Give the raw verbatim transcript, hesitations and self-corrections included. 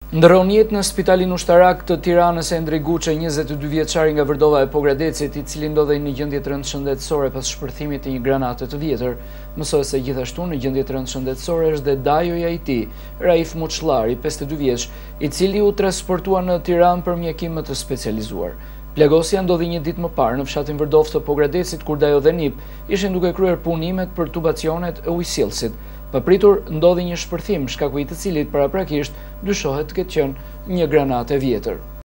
Ndërron jetë në spitalin ushtarak të Tiranës Endrej Guçe, njëzet e dy vjeçari nga Vërdova e Pogradecit, i cili ndodhej në gjendje të rëndë shëndetësore pas shpërthimit të një granate të vjetër. Mësohet se gjithashtu në gjendje të rëndë shëndetësore është dhe dajoja i tij, Raif Muçllari, pesëdhjetë e dy vjeç, i cili u transportua në Tiranë për mjekim të specializuar. Plagosja ndodhi një ditë më parë në fshatin Vërdov të Pogradecit, kur Dajo dhe Nip ishin duke kryer punimet për tubacionet e ujësillësit. Papritur ndodhi një shpërthim, shkaku i të cilit paraprakisht dyshohet të ketë qenë një granate vjetër.